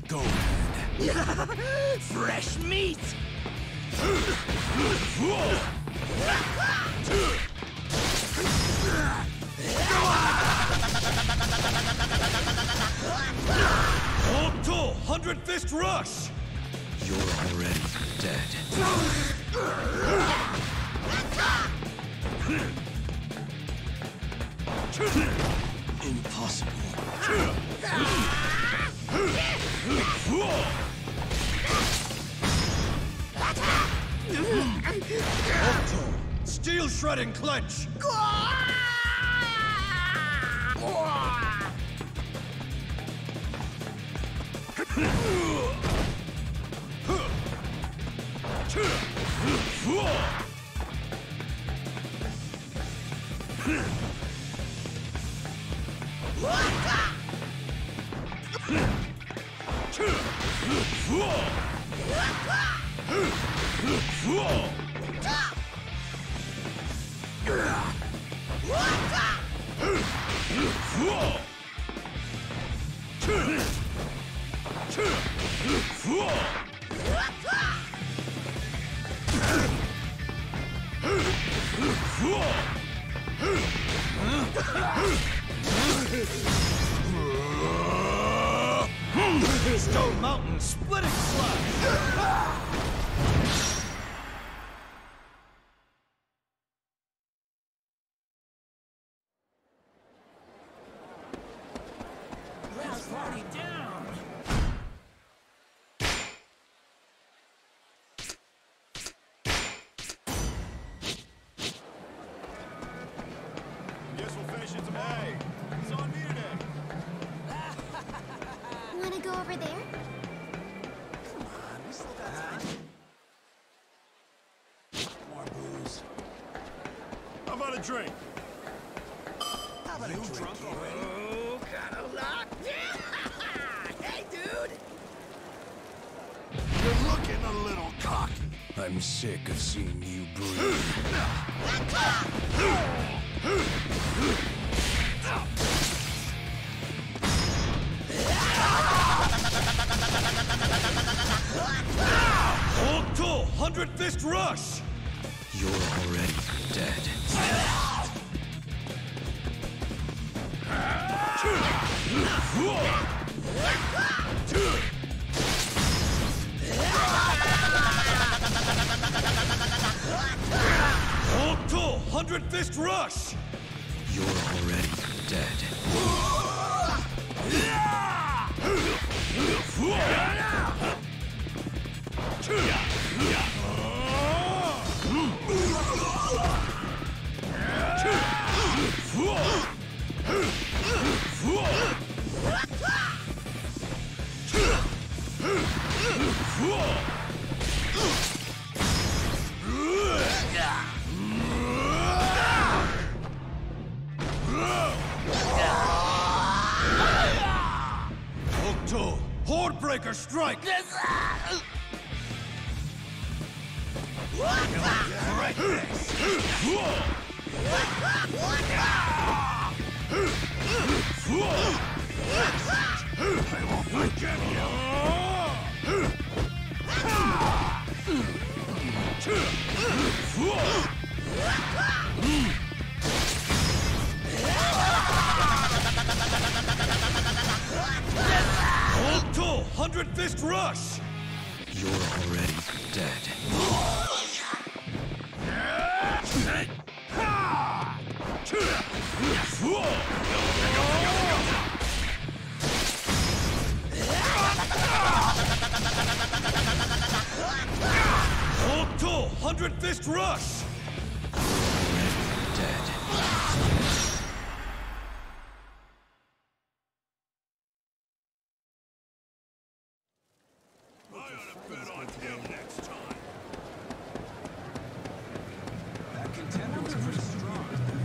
Go ahead. Fresh meat! Octo! 100 Fist Rush! You're already dead. Impossible. Octo! Steel Shredding Clench! Stone Mountain Splitting Slash! Let's party down! Guess we'll finish it tomorrow. It's on me today. Wanna go over there? Come on, we still got time. More booze. How about a drink? How about you drunk already? Oh, got a lot. Hey, dude! You're looking a little cocky. I'm sick of seeing you breathe. Octo! 100 Fist Rush! You're already dead. Octo! 100 Fist Rush! You're already dead. Octo! Hordebreaker Strike! I won't forget Octo! 100 Fist Rush! You're already dead. Octo! 100 Fist Rush! You're already dead. I ought to bet on him next time. That contender was pretty strong.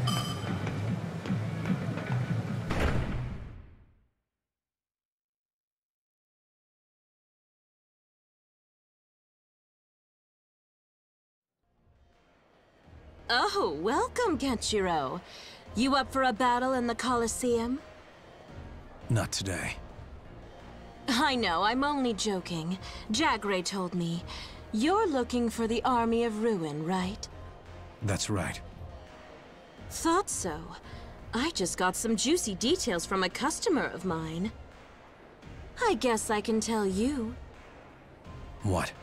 Oh, welcome, Kenshiro. You up for a battle in the Colosseum? Not today. I know, I'm only joking. Jagray told me. You're looking for the Army of Ruin, right? That's right. Thought so. I just got some juicy details from a customer of mine. I guess I can tell you. What?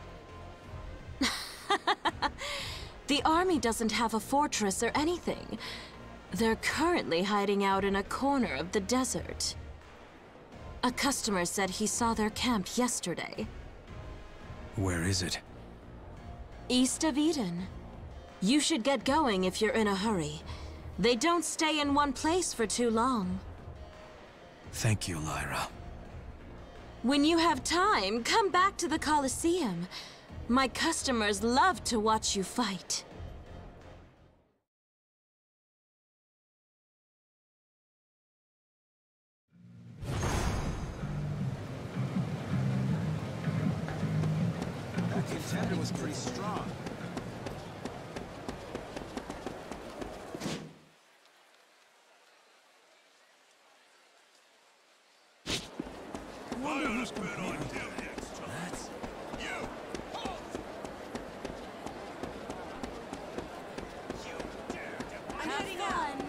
The army doesn't have a fortress or anything. They're currently hiding out in a corner of the desert. A customer said he saw their camp yesterday. Where is it? East of Eden. You should get going if you're in a hurry. They don't stay in one place for too long. Thank you, Lyra. When you have time, come back to the Colosseum. My customers love to watch you fight. That contender was pretty strong. I ought to bet on him next time. You! You dare to... I'm heading on.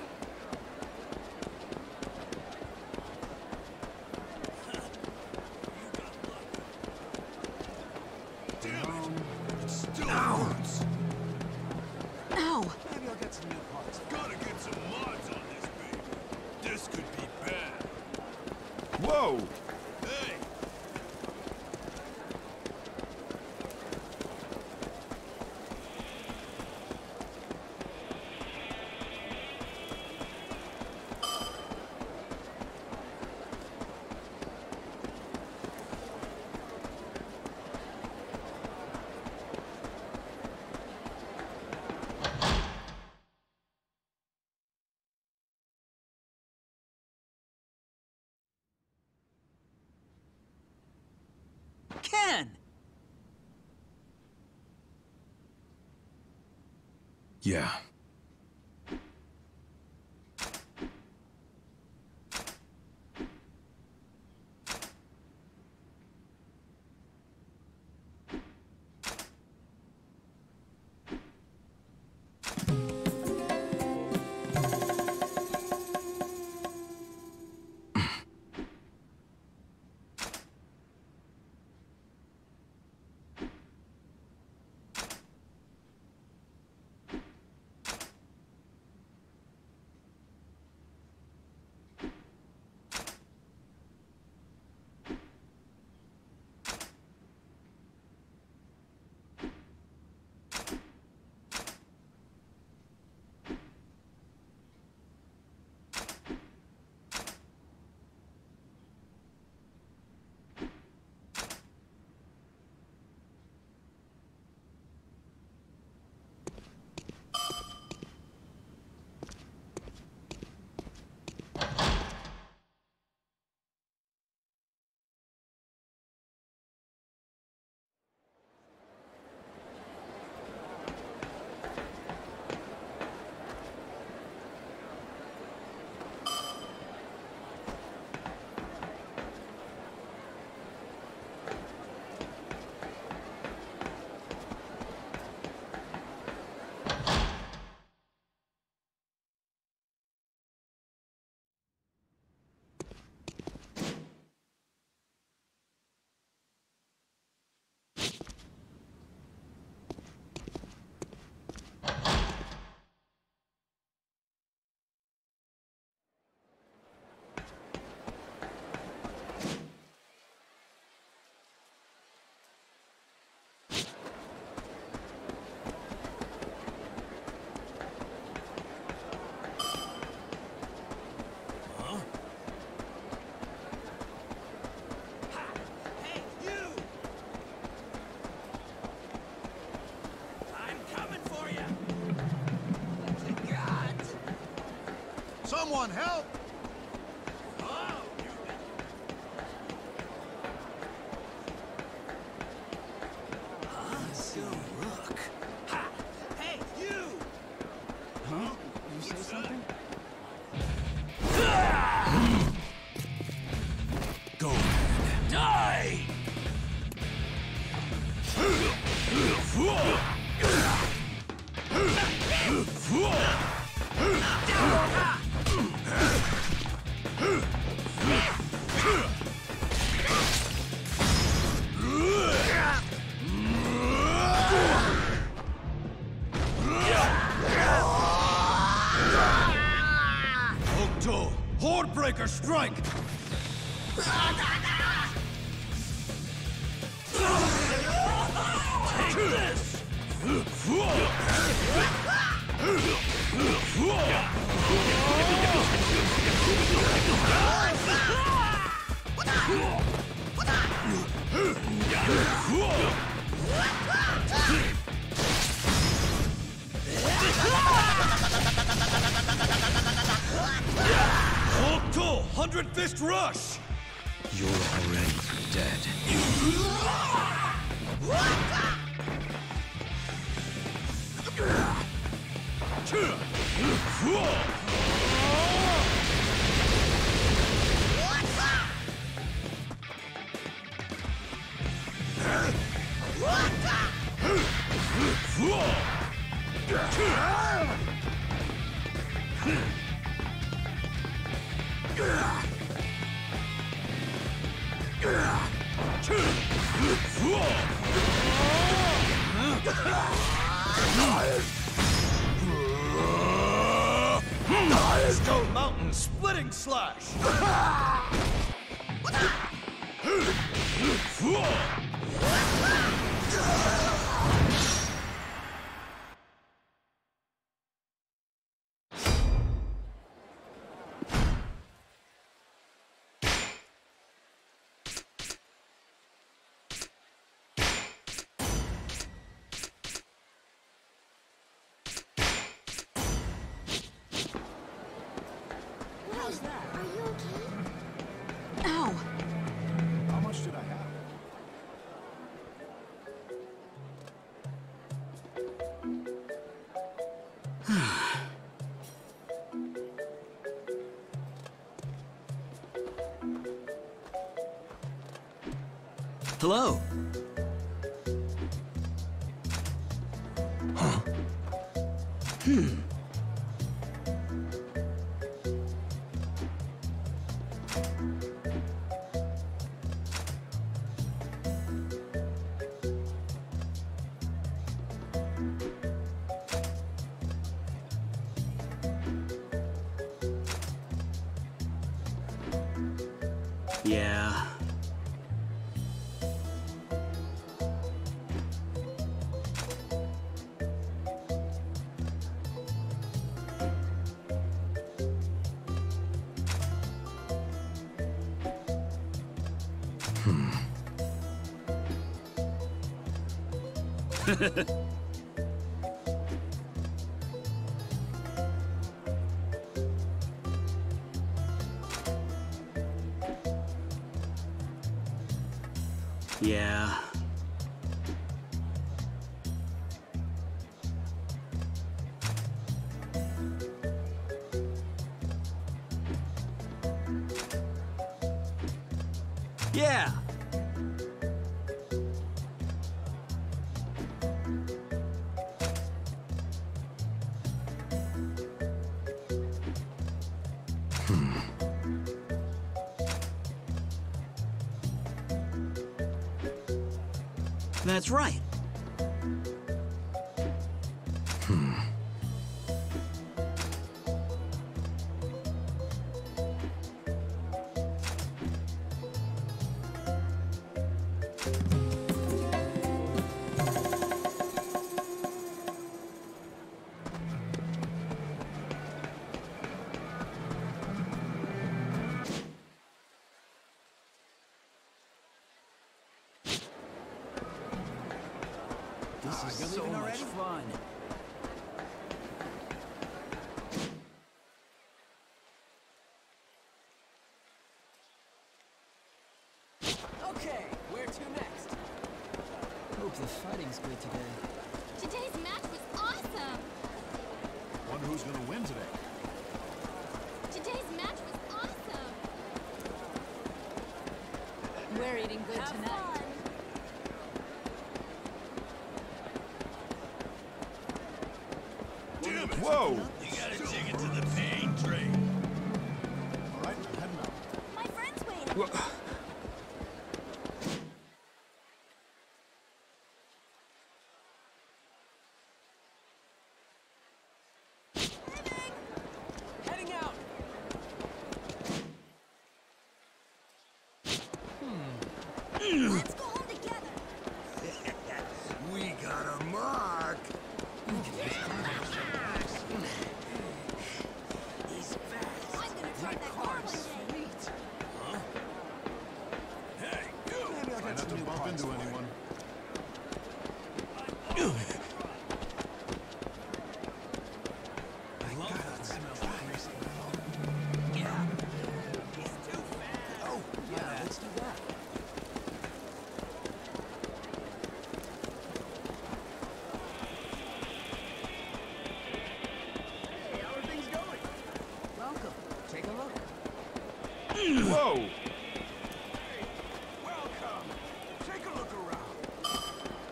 Damn it! It still hurts! Ow! Maybe I'll get some new parts. Gotta get some mods on this baby. This could be bad. Whoa! Hey! Ken! Yeah. Someone help! Look. Ha! Hey, you! Huh? You say something? Go ahead. Die! Berserker strike! Take this! Hulk 100 Fist Rush! You're already dead. Stone Mountain Splitting Slash! Are you okay? Ow! How much did I have? Hello. Yeah. Yeah. Yeah. That's right. This is so much fun. Okay, where to next? Hope the fighting's good today. Today's match was awesome! Wonder who's gonna win today. Today's match was awesome! We're eating good Have tonight. fun! Damn it! Whoa! You gotta dig into the pain train. All right, I'm heading out. My friend's waiting! Heading out! Hey, how are things going? Welcome. Take a look. Whoa! Welcome. Take a look around.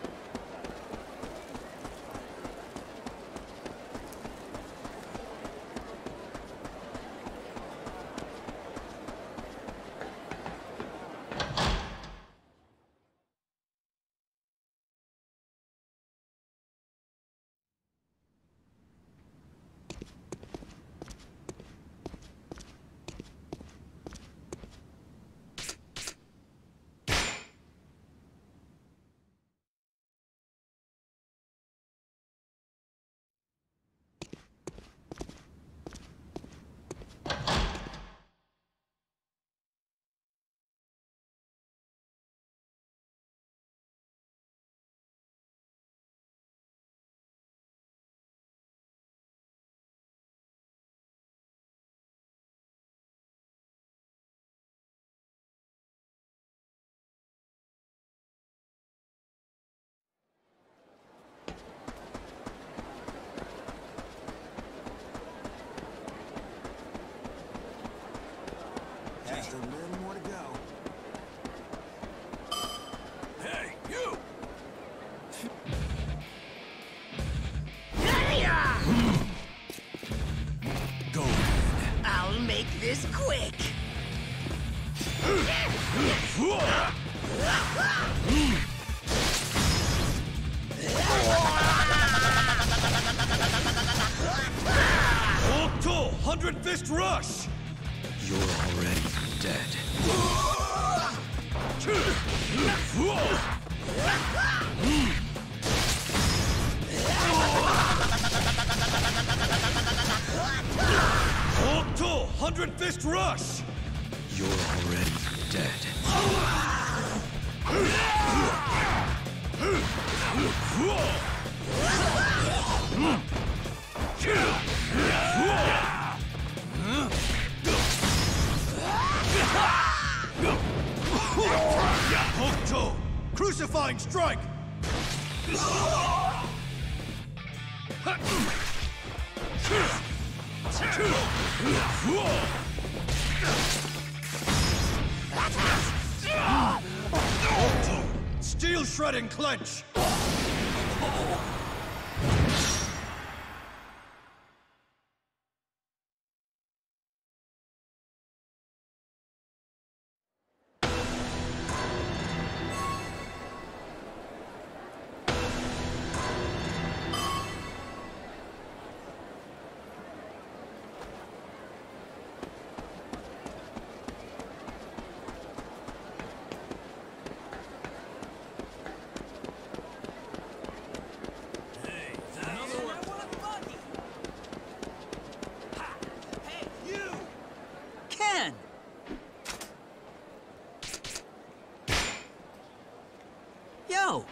Just a little more to go. Hey, you! Go ahead. I'll make this quick. Octo! 100 Fist Rush! You're already dead. Octo! 100 Fist Rush! You're already dead. Octo! Crucifying Strike! Octo! Steel Shredding Clench! Ken! Yo!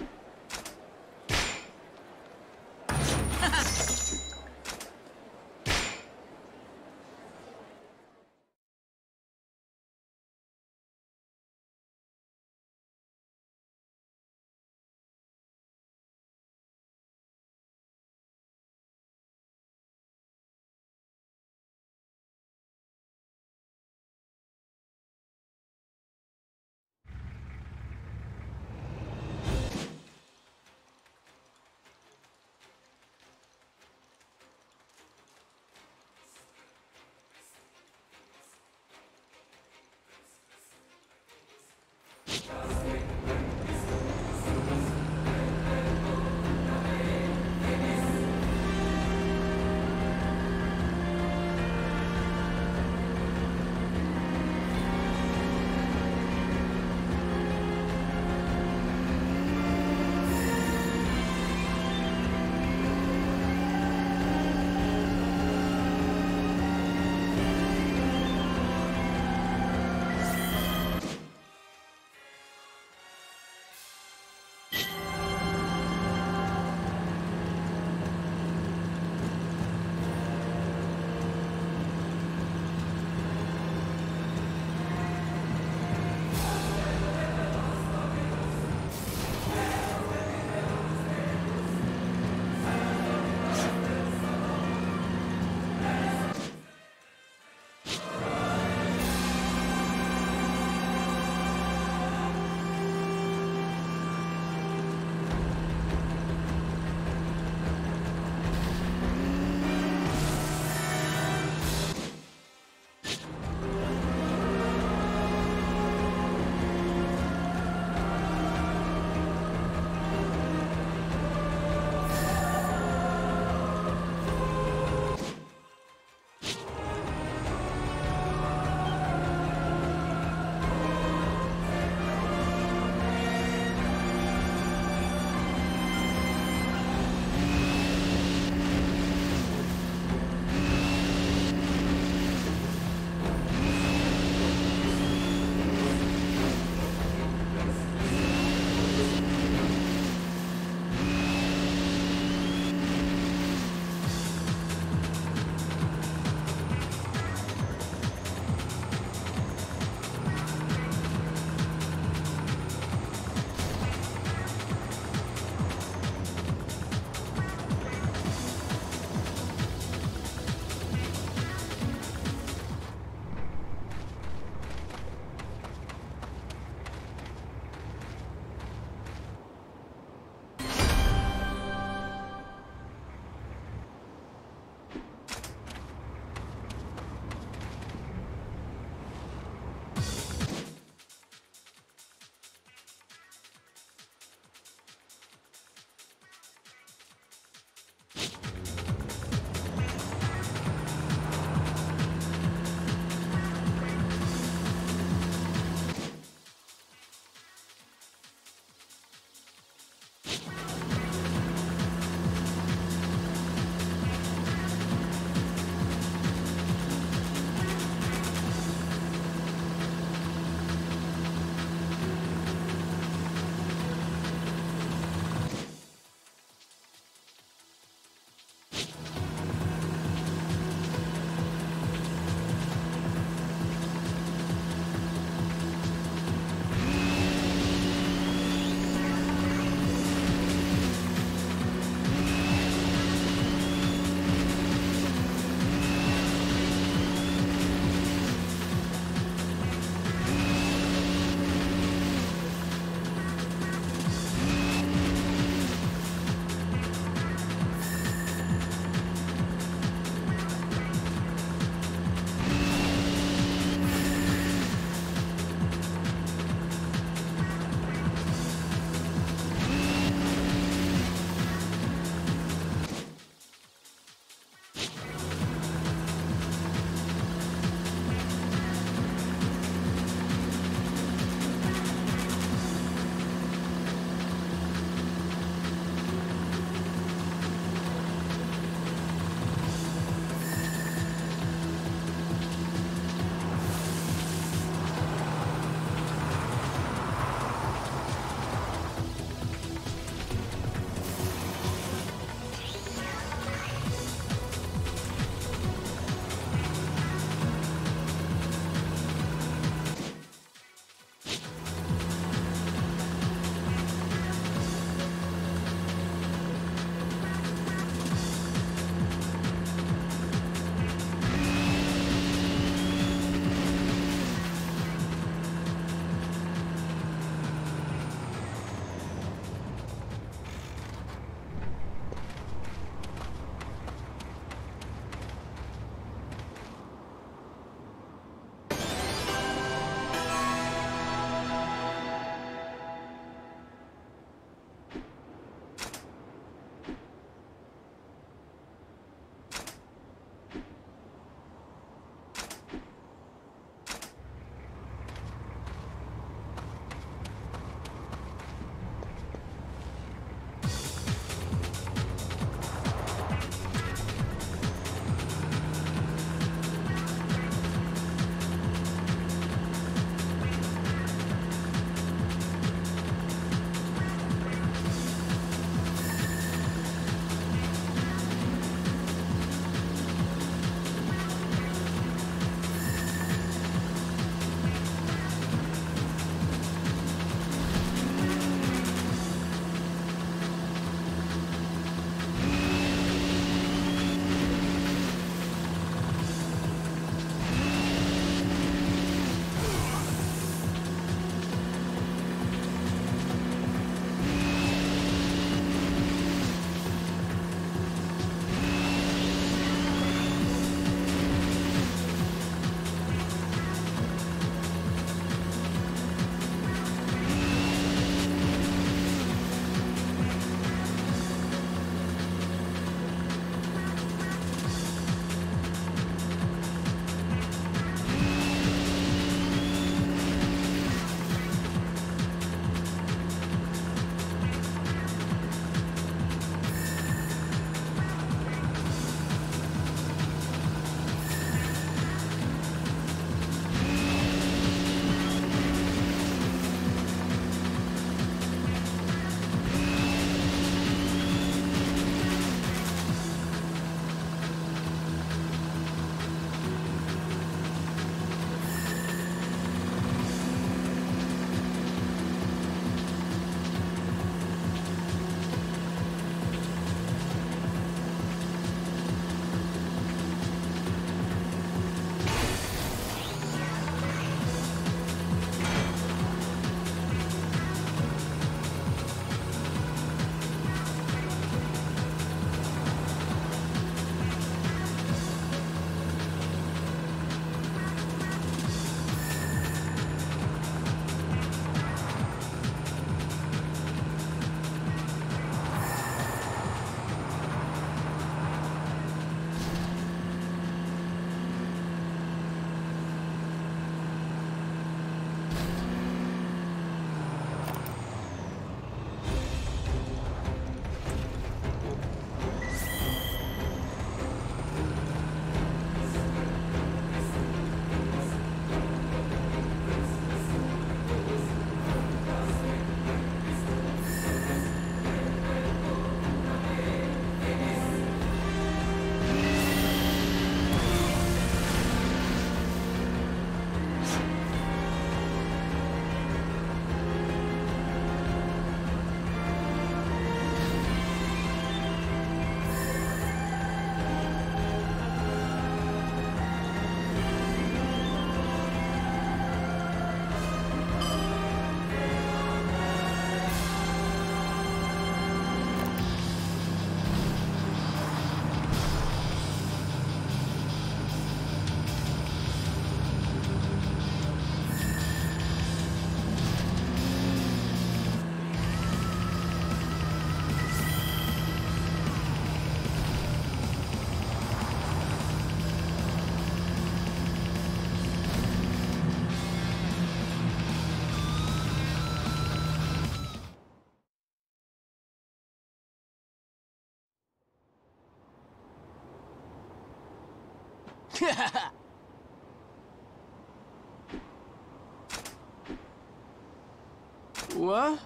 What?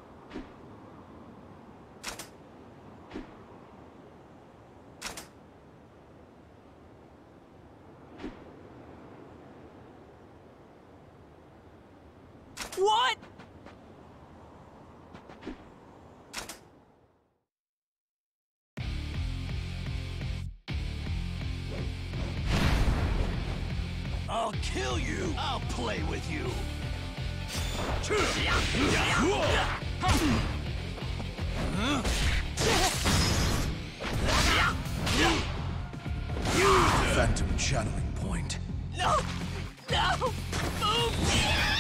What? I'll kill you! I'll play with you! Phantom channeling point. No! No! Move!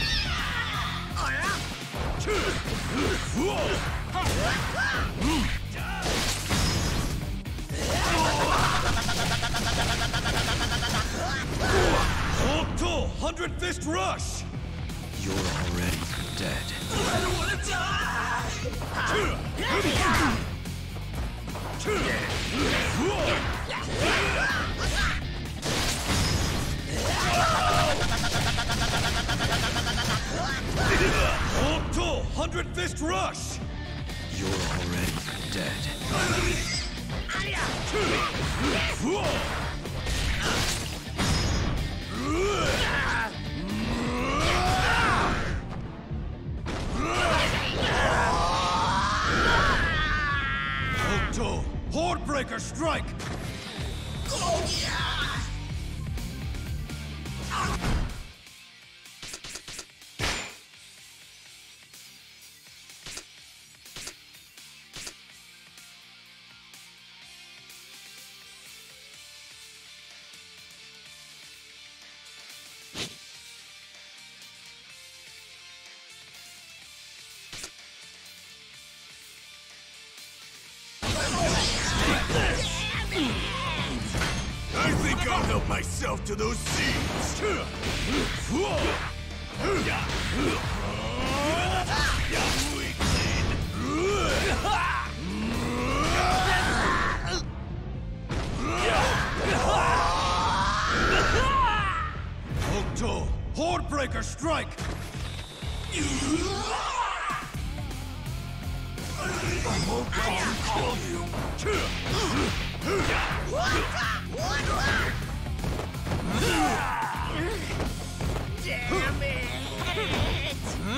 Octo! 100 Fist Rush! You're already dead. I don't want to die! Octo! 100 Fist Rush! You're already dead. Octo! Hordebreaker Strike! Oh, yeah! I think I'll help myself to those seeds! Octo! Hordebreaker Strike! I won't let you kill you! Damn it!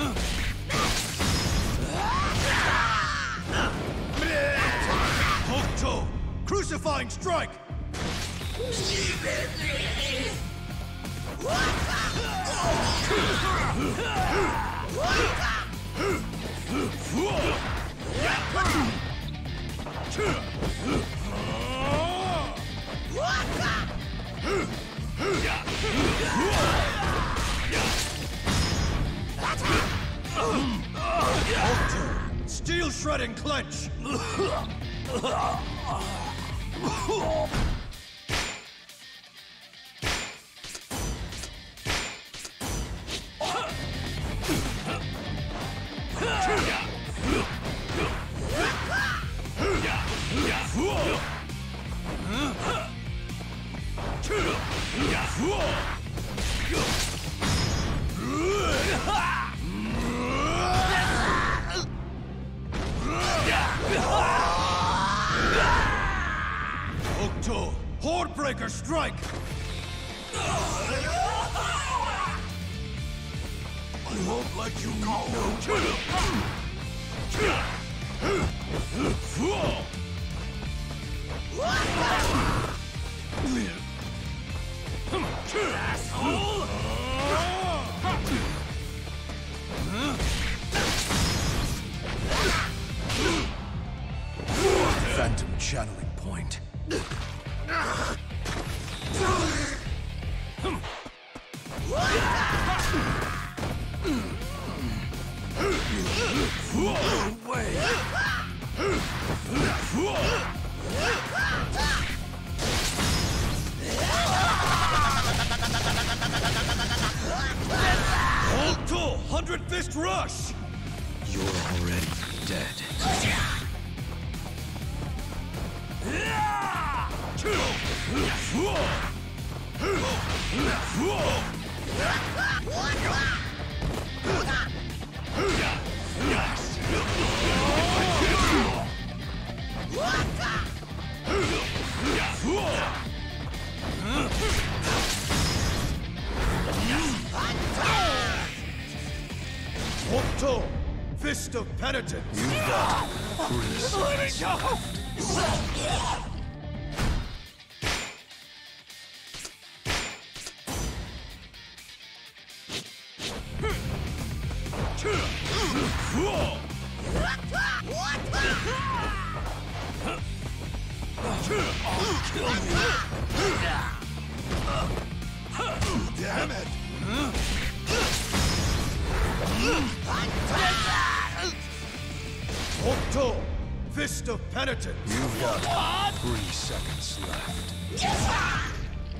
Octo! Crucifying Strike! Steel Shredding Clench! Octo! Hordebreaker Strike! I won't let you go! Asshole! Phantom channeling point. No way! Octo! 100 Fist Rush! You're already dead. Octo! Fist of Penitence! You've got 3 seconds. Damn it! Octo! Fist of Penitence! You've got 3 seconds left.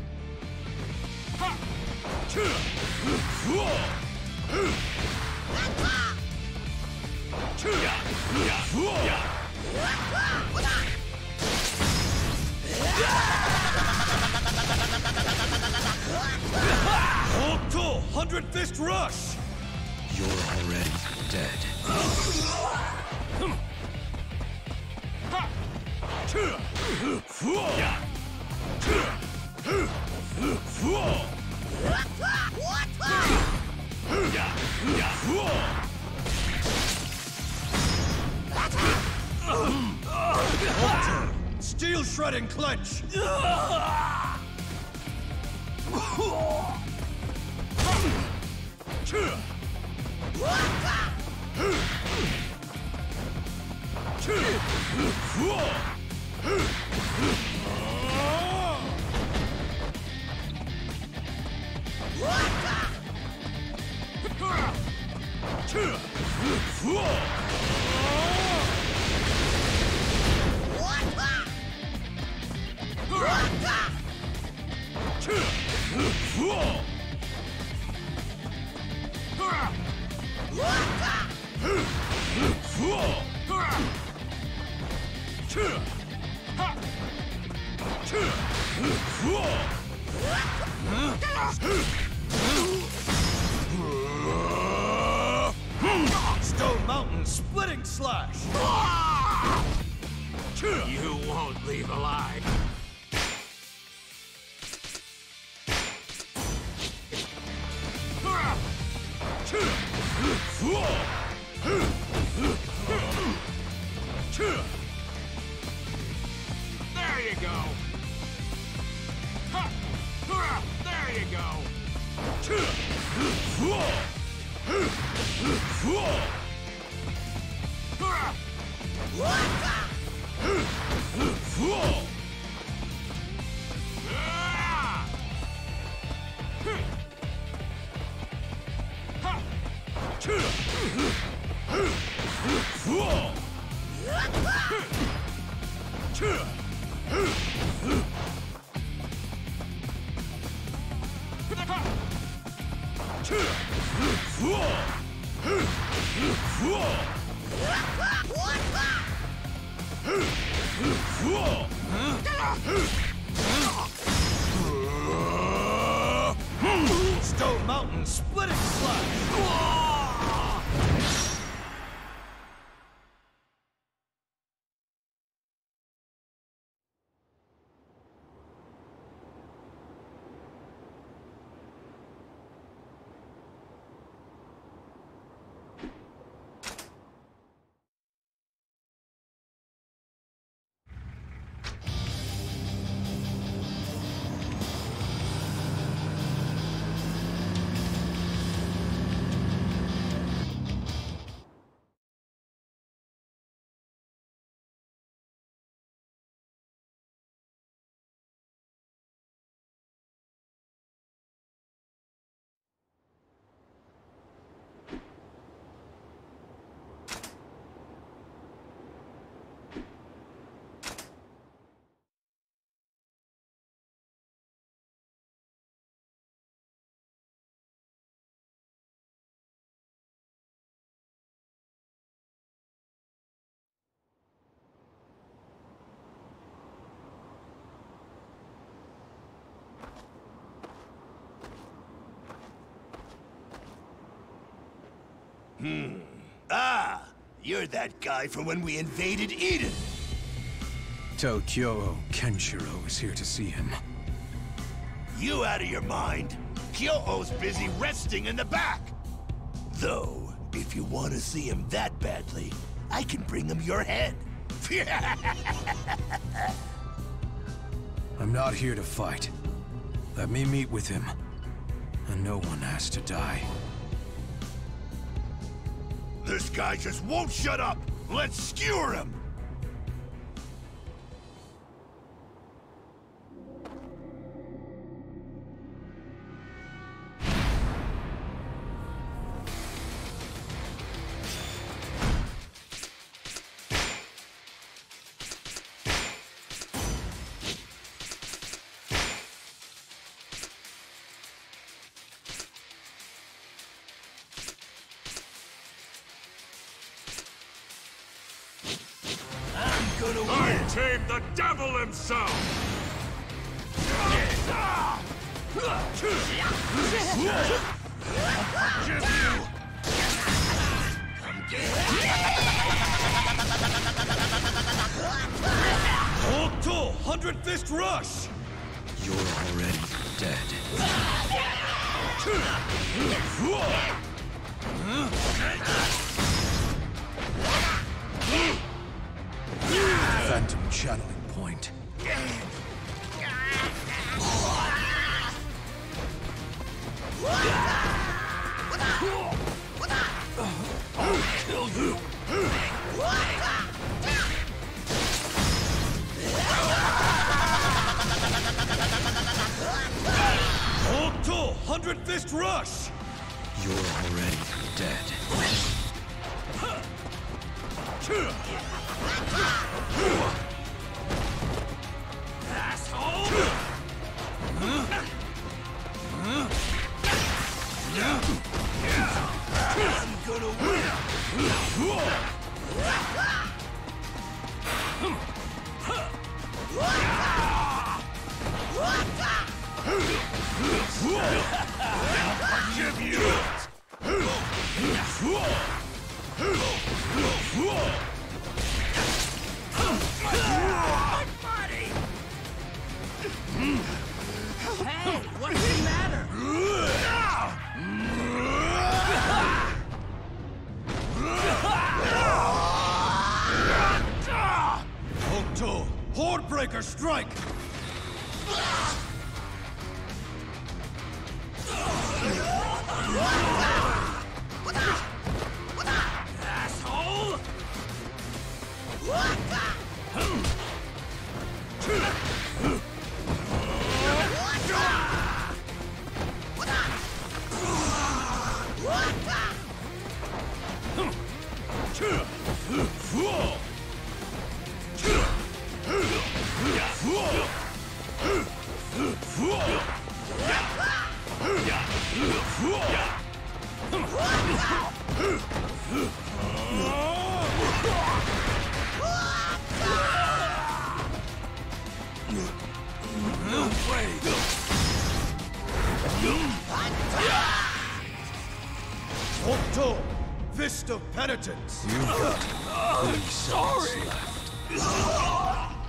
Octo! 100 Fist Rush! You're already dead. Octo! Steel Shredding Clench! Stone Mountain Splitting Slash! You won't leave alive. There you go. Ha! Hurrah! There you go. Hurrah! Ah! Stone Mountain Splitting Slash! Ah, you're that guy from when we invaded Eden. Tokyo Kenshiro is here to see him. You out of your mind? Kyoto's busy resting in the back. Though, if you want to see him that badly, I can bring him your head. I'm not here to fight. Let me meet with him. And no one has to die. This guy just won't shut up! Let's skewer him! I tamed the devil himself! Hold to! 100 Fist Rush! You're already dead. Phantom channeling point. I'll kill you! Hold to! 100 Fist Rush! You're already dead. Asshole! I'm gonna win! Forgive you! Hey, what's the matter? Hold to! Hordebreaker Strike! Asshole! Hold to! Fist of Penitence! You've got 3 seconds left.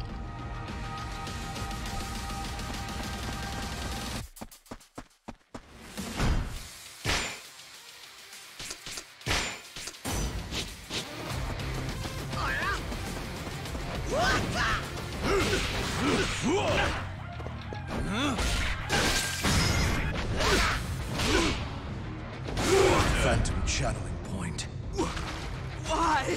Phantom channeling point. Why?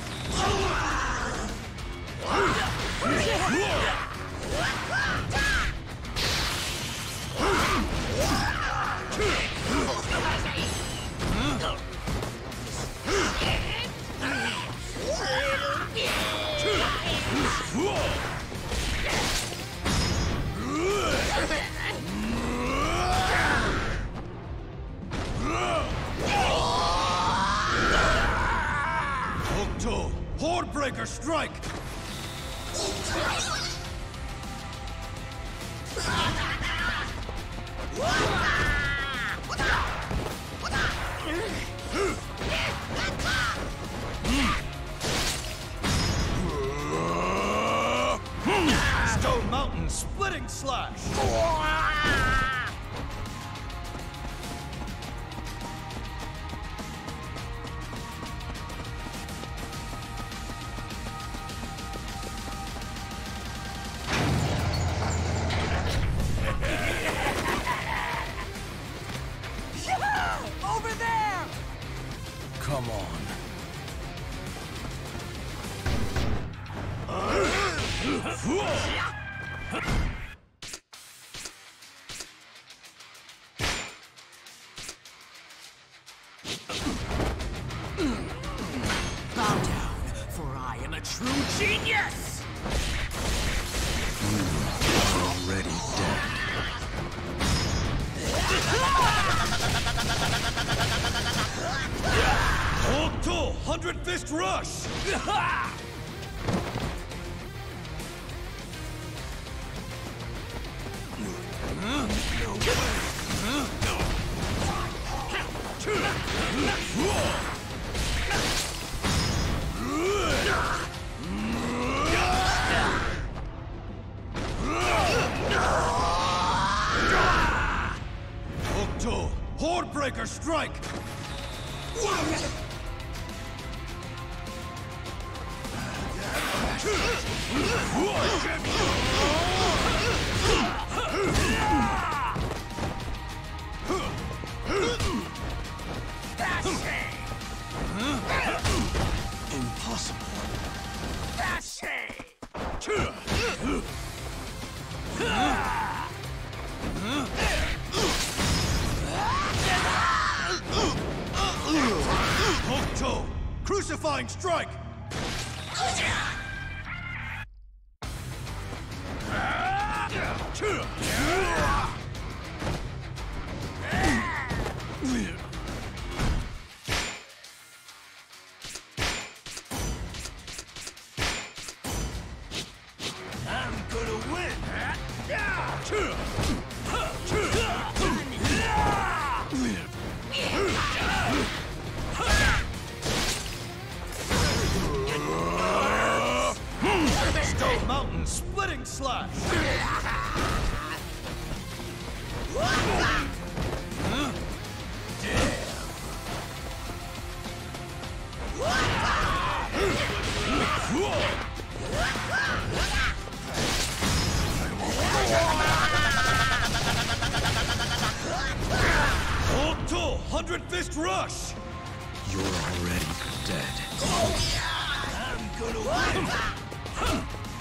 Hold to! Hordebreaker Strike! Mountain Splitting Slash! Over there! Come on. Bow down, for I am a true genius! Already dead. Hold to! 100 Fist Rush! Hookto! Hordebreaker Strike! Impossible. Hookto! Crucifying Strike! I'm gonna win! Stone Mountain Splitting Slash! Hold to! 100 Fist Rush! You're already dead. I'm gonna win!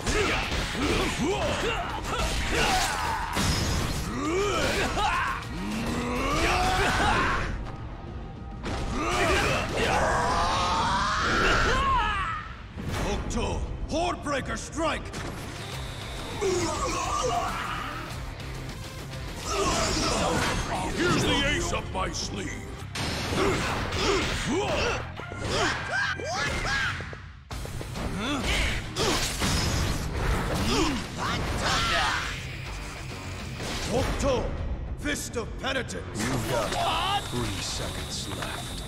Hookto! Hordebreaker Strike! Here's the ace up my sleeve. Hookto! Fist of Penitence! You've got 3 seconds left.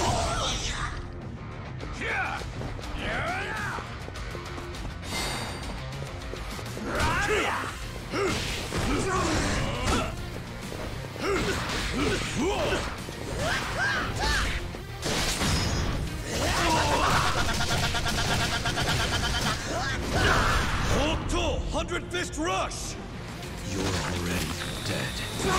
Hookto! 100 Fist Rush! You're already dead.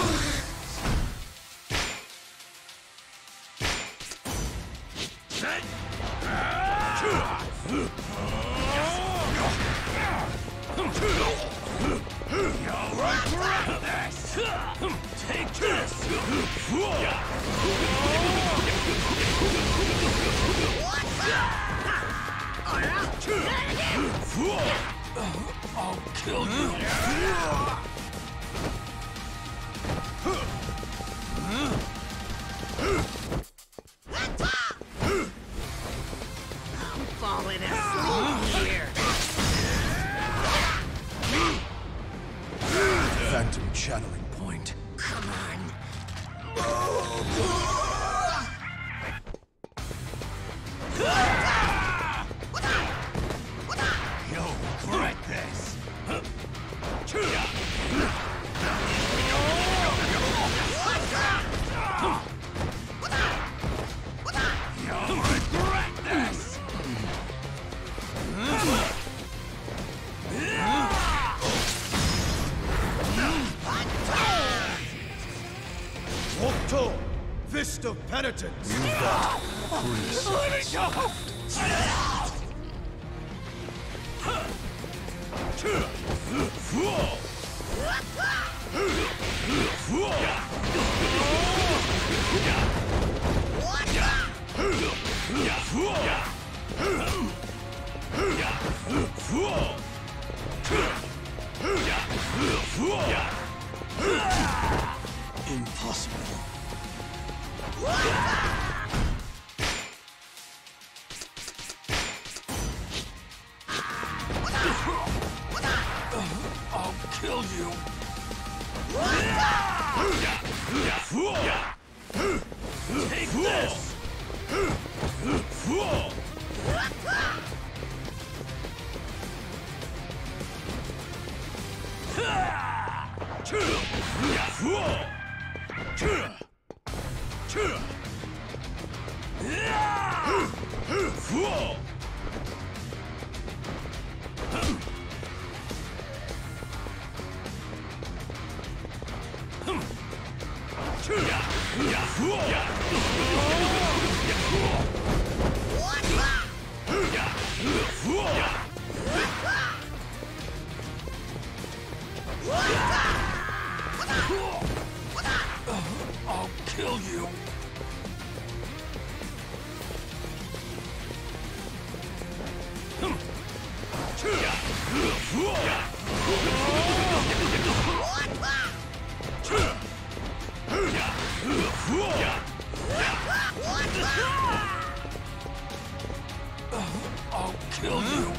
Take this! I'll kill you! I'm falling asleep here. Phantom channeling point. Come on. Yo, correct this! Fist of Penitence! You got priest. Impossible. I'll kill you. Take this! I'll kill you. I'll kill you.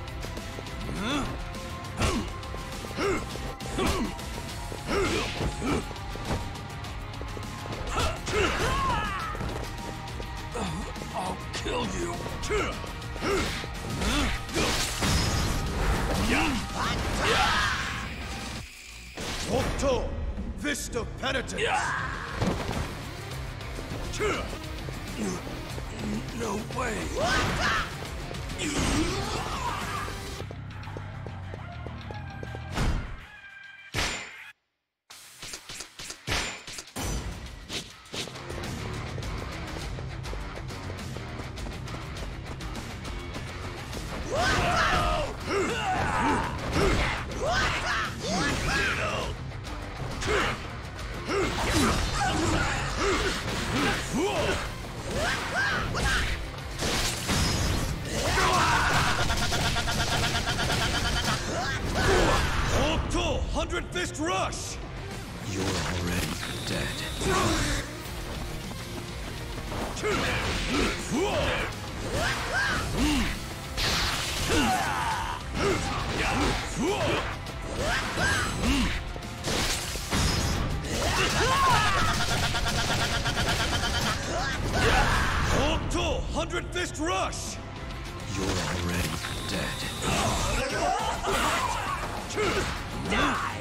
I'll kill you. Hokuto! Fist of Penitence! No way. Hokuto! 100 Fist Rush! You're already dead. Hokuto! 100 Fist Rush! You're already dead. Die!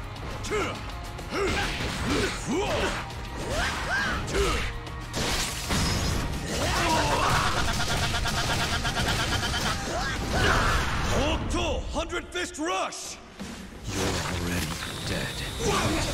Hokuto! 100 Fist Rush! You're already dead.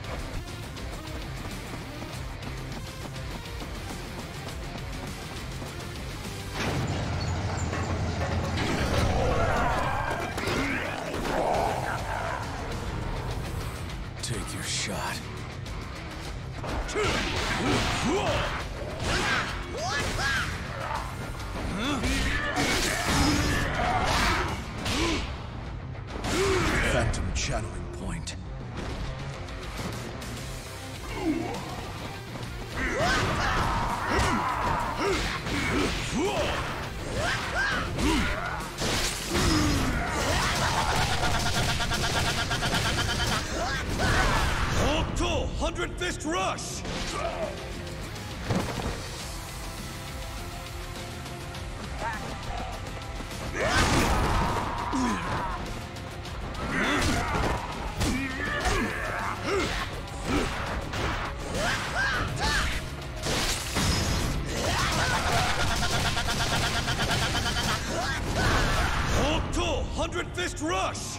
Take your shot. Phantom channeling point. Hokuto! 100 Fist Rush! Hokuto! 100 Fist Rush!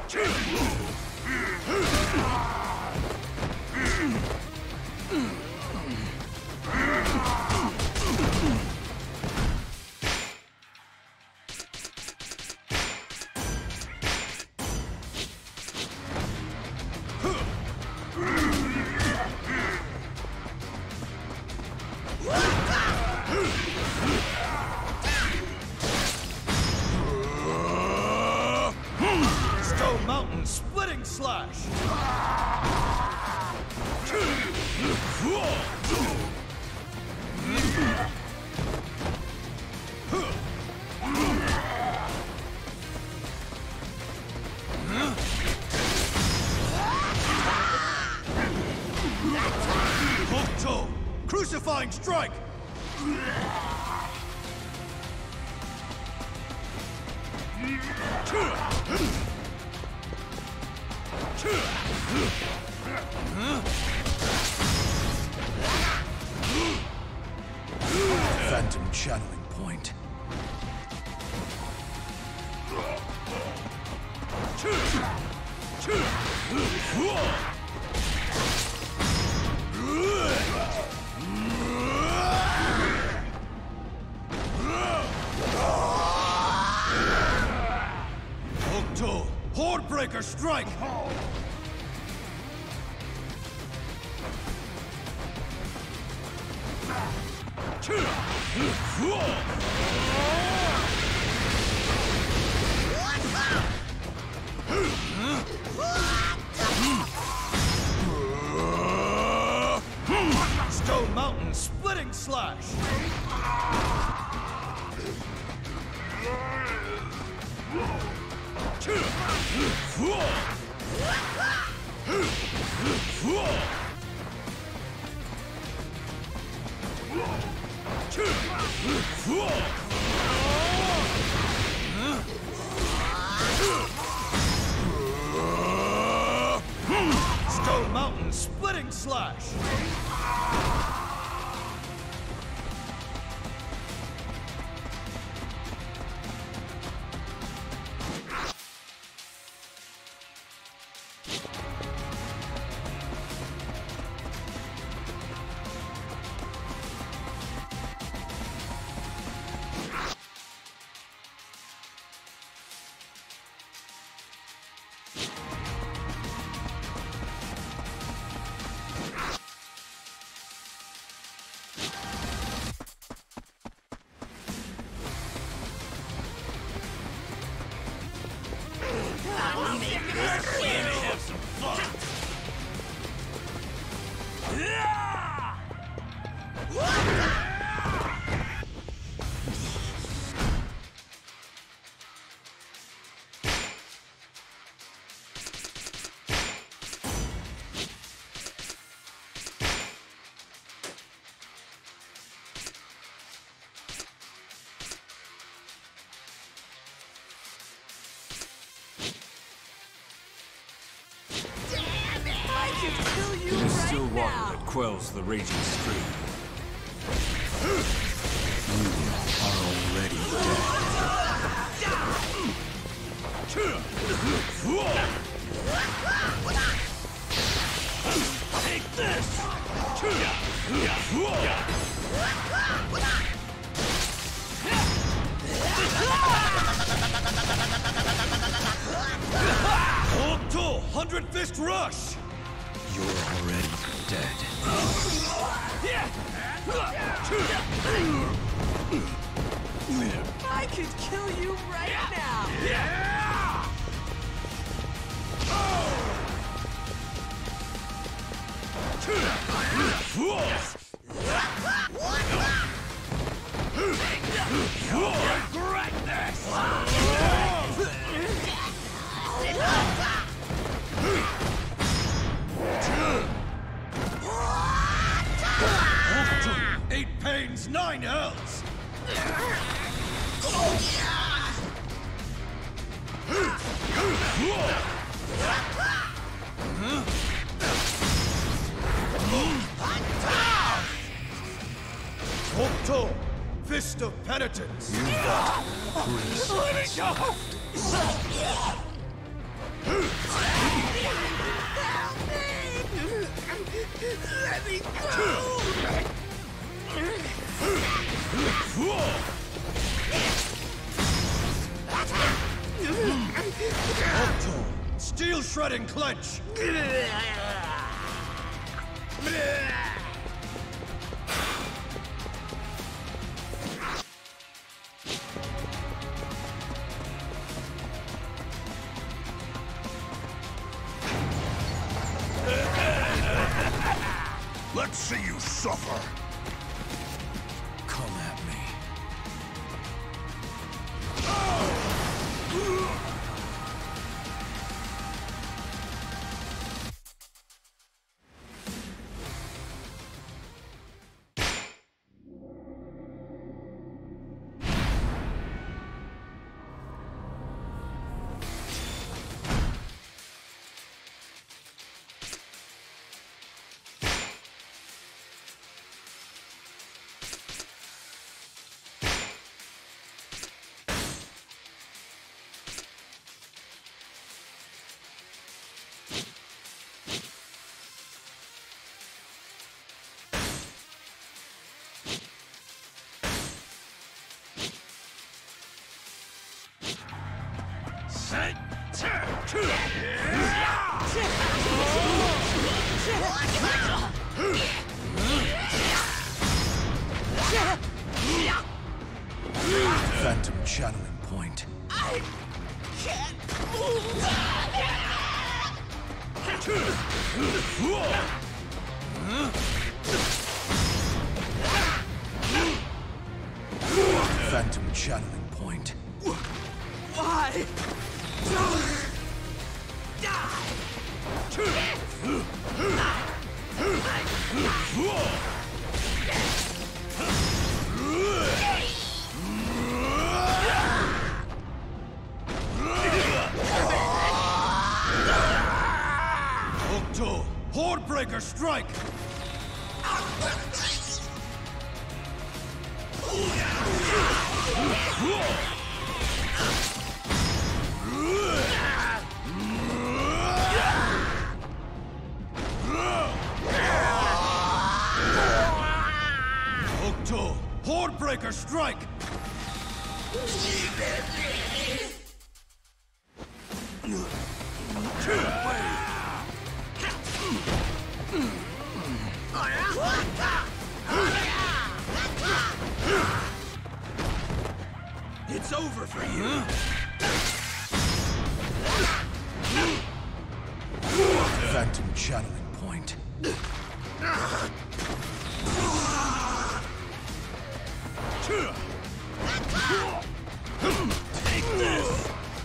Stone Mountain Splitting Slash! Hokuto! Crucifying Strike! Phantom channeling point. Hokuto! Hordebreaker Strike! Stone Mountain Splitting Slash! Stone Mountain Splitting Slash! Have some fun! It is still water that quells the raging stream. You are already dead. Take this! Hokuto! 100 Fist Rush! You're already dead. I could kill you right now! Regret this! Hokuto! 8 pains, 9 hells! Hokuto! Fist of Penitence! You got Chris. Let me go! Steel Shredding Clench! Let's see you suffer! Come at me. Phantom channeling point. I can't move. Phantom channeling point. Why? Octo, Hordebreaker Strike! Octo, Hordebreaker Strike! It's over for you. Phantom channeling point. Take this!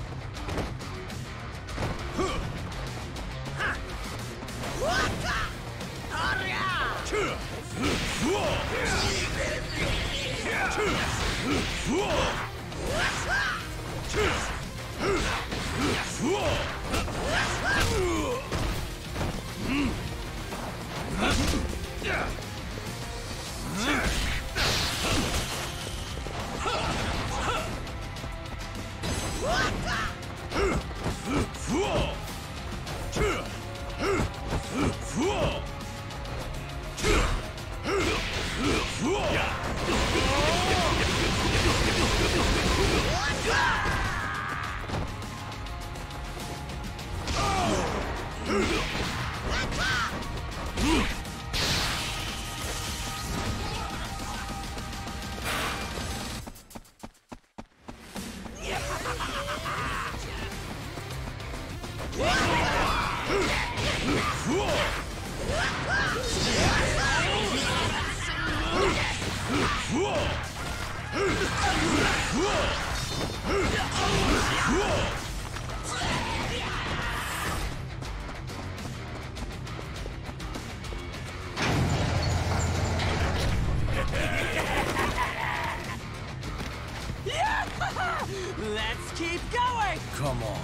Let's keep going! Come on.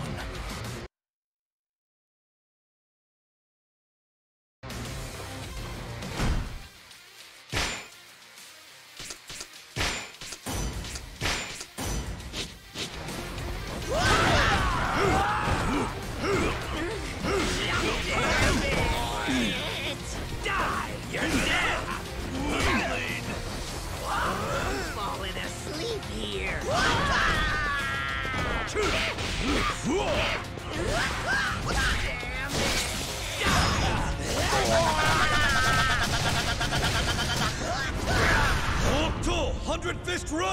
Die! You're dead! I'm falling asleep here.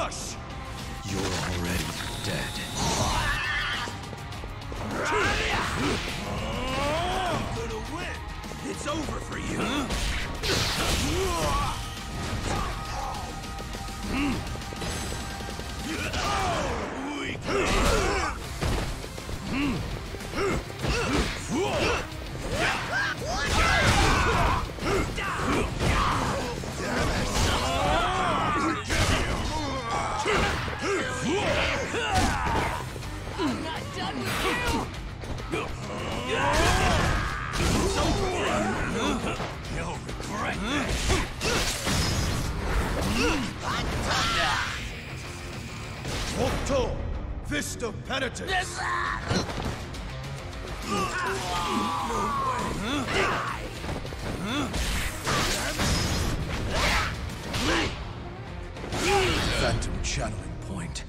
rush! You're already dead. I'm gonna win! It's over for you! I'm not done with you! You'll regret that! Octo! Fist of Penitence! Phantom channeling point.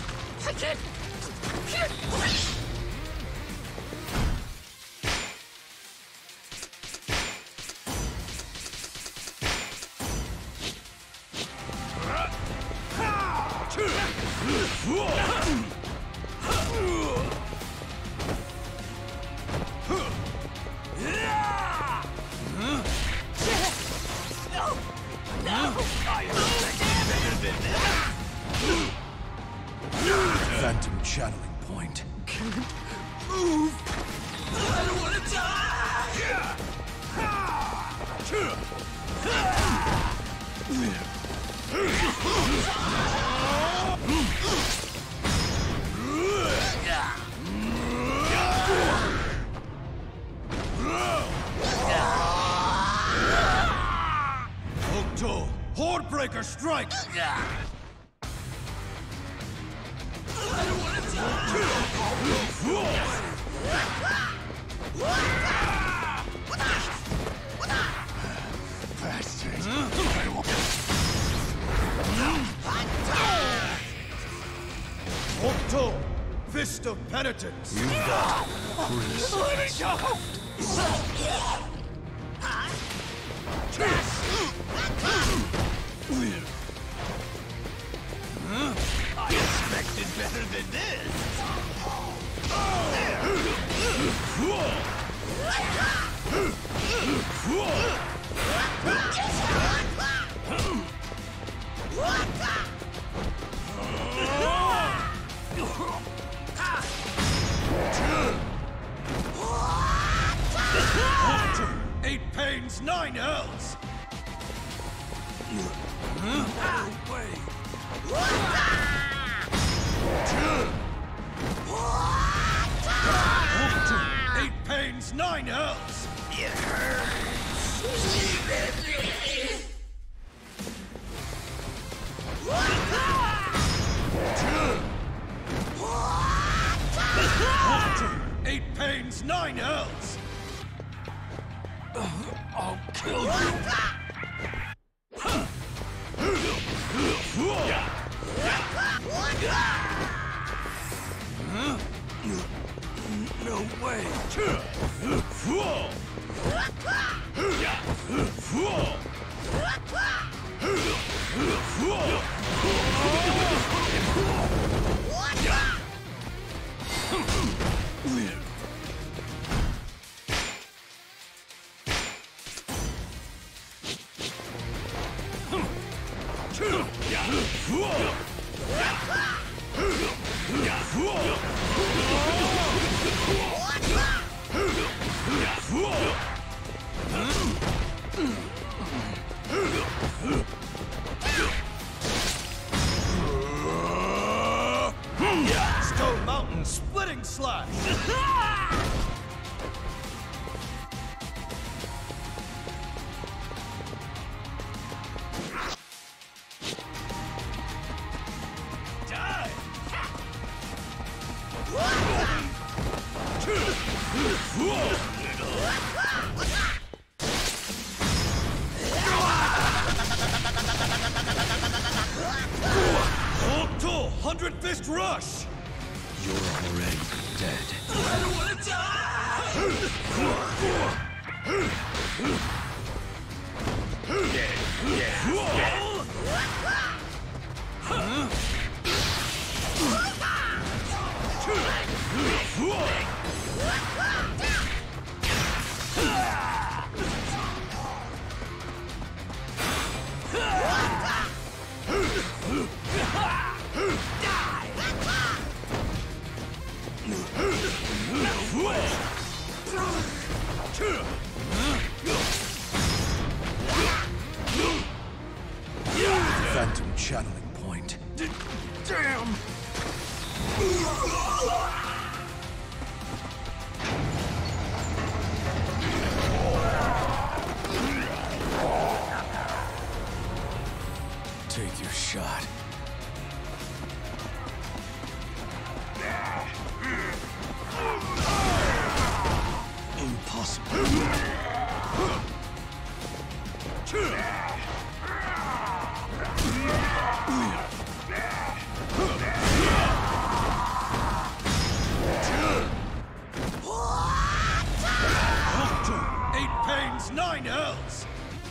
Phantom channeling point. Move! I don't want to die! Octo! Hordebreaker strike! Octo! Fist of Penitence! You got criticized. I expected better than this! Octo! 8 pains, 9 hells! Octo! 8 pains, 9 hells! It hurts! Octo! 8 pains, 9 hells! I'll kill you! No way! Stone Mountain splitting slash! Die! Octo! 100 Fist Rush! You're already dead. I don't want to die! Phantom channeling point. Damn! Take your shot. Impossible. Octo, 8 pains, 9 hells.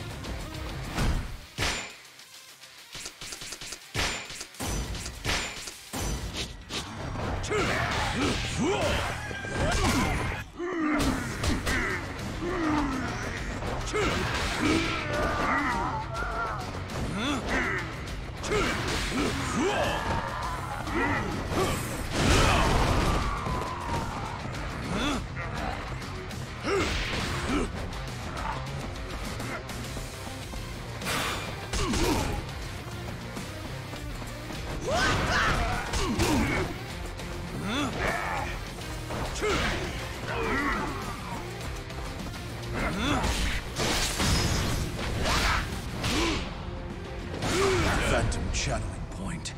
Phantom channeling point.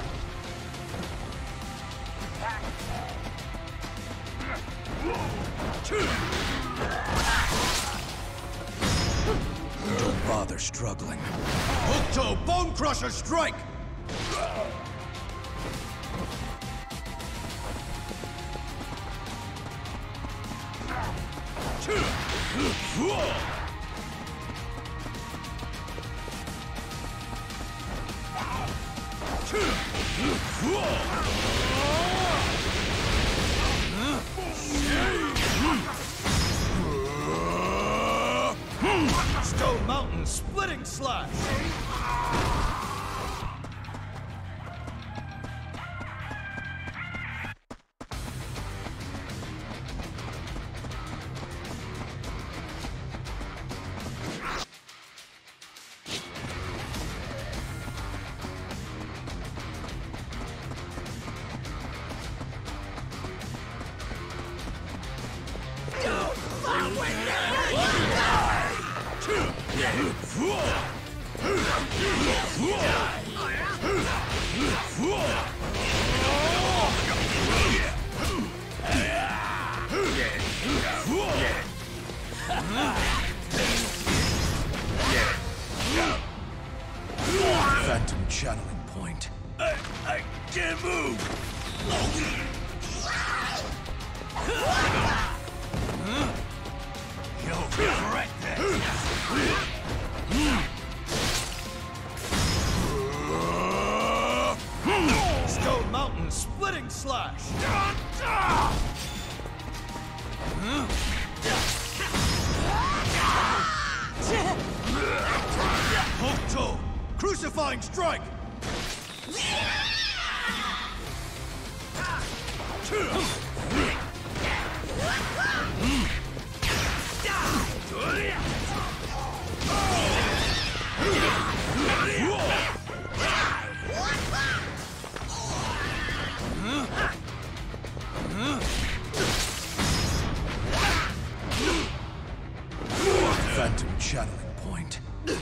Don't bother struggling. Octo, Bone Crusher strike. Stone Mountain splitting slash. Phantom channeling point. I can't move. You'll regret Stone Mountain splitting slash. Octo, crucifying strike. Phantom channeling point.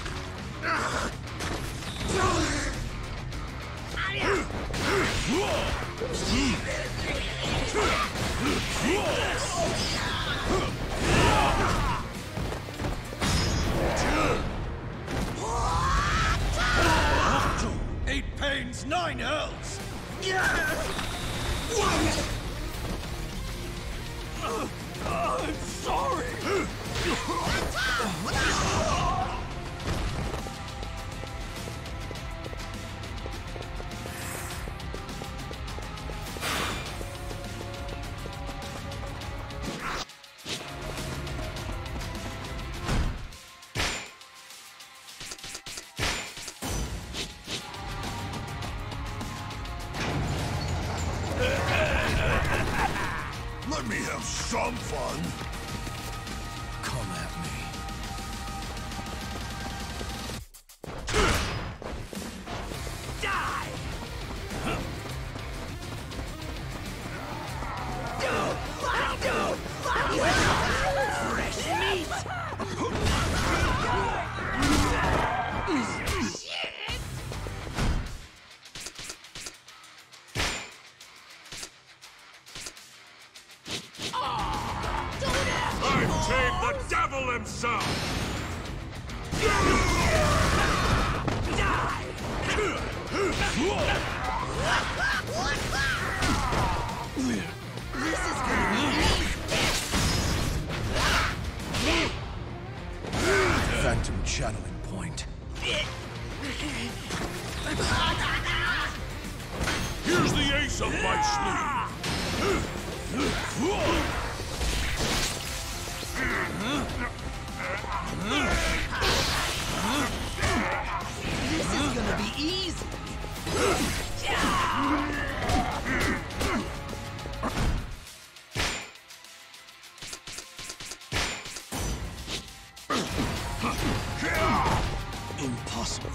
Octo, 8 pains, 9 hells. I'm sorry! tame the devil himself! This is gonna be easy. Phantom channeling point. Here's the ace up my sleeve! This is gonna be easy. Impossible.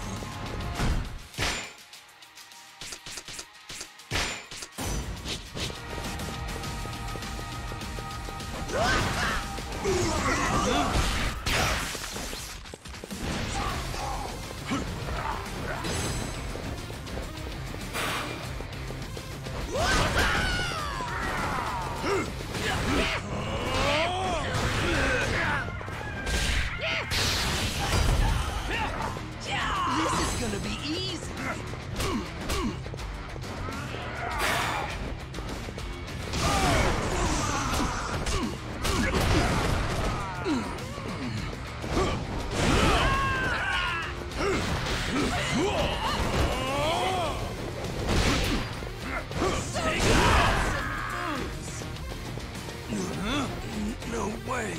This is gonna be easy. No way.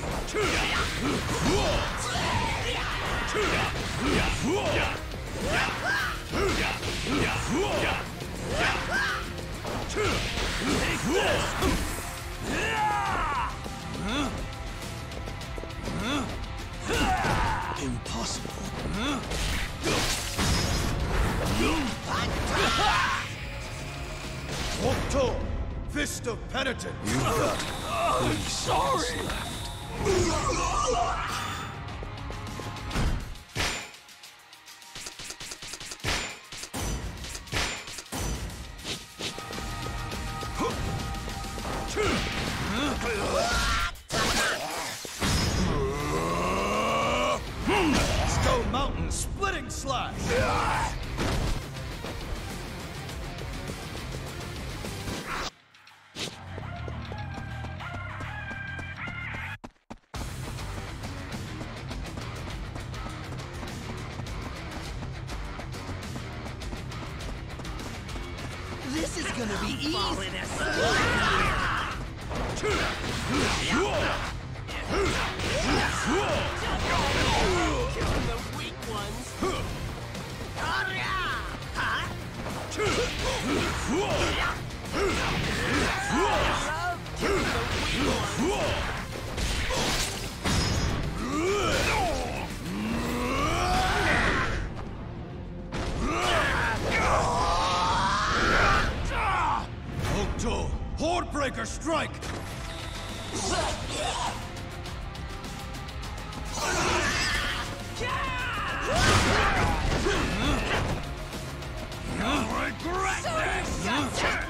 Impossible. Octo, Fist of Penitent. You've got 3 seconds left. Stone Mountain Splitting Slash. This is gonna be easy. Killing the weak ones. Octo, Hordebreaker Strike. Regret this!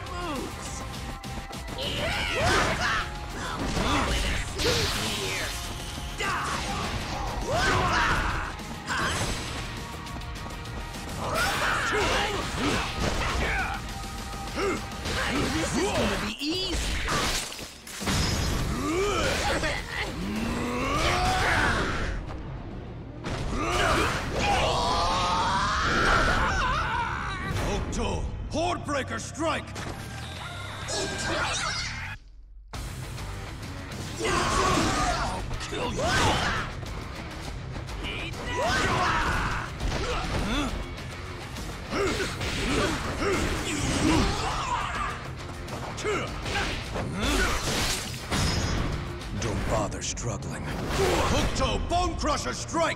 This is gonna be easy. Octo, Hordebreaker Strike. I'll kill you. Don't bother struggling. Octo, Bone Crusher Strike.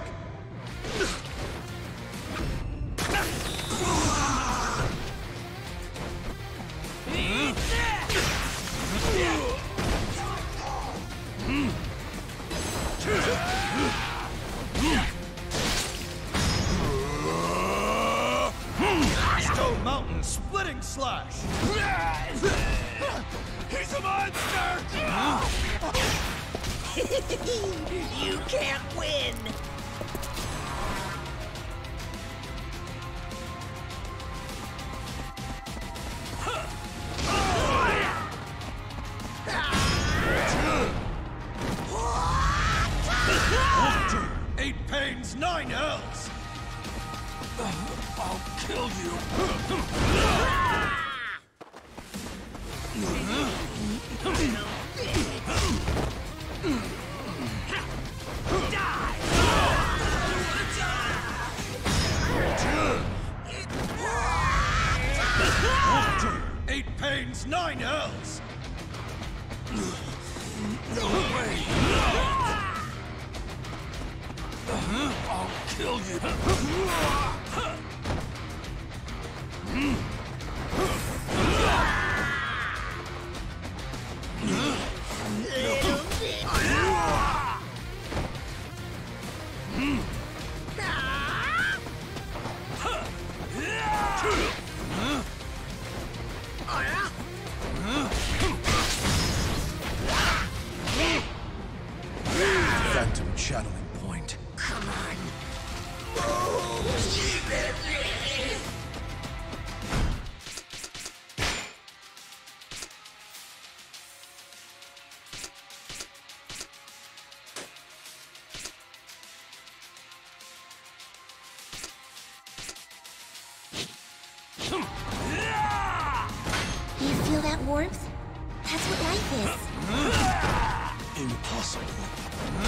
Stone Mountain Splitting Slash. He's a monster! You can't win! Eight pains, 9 hells! I'll kill you. Eight pains, 9 hells! No way. I'll kill you. Phantom channeling point. Come on. You feel that warmth? That's what life is. Impossible.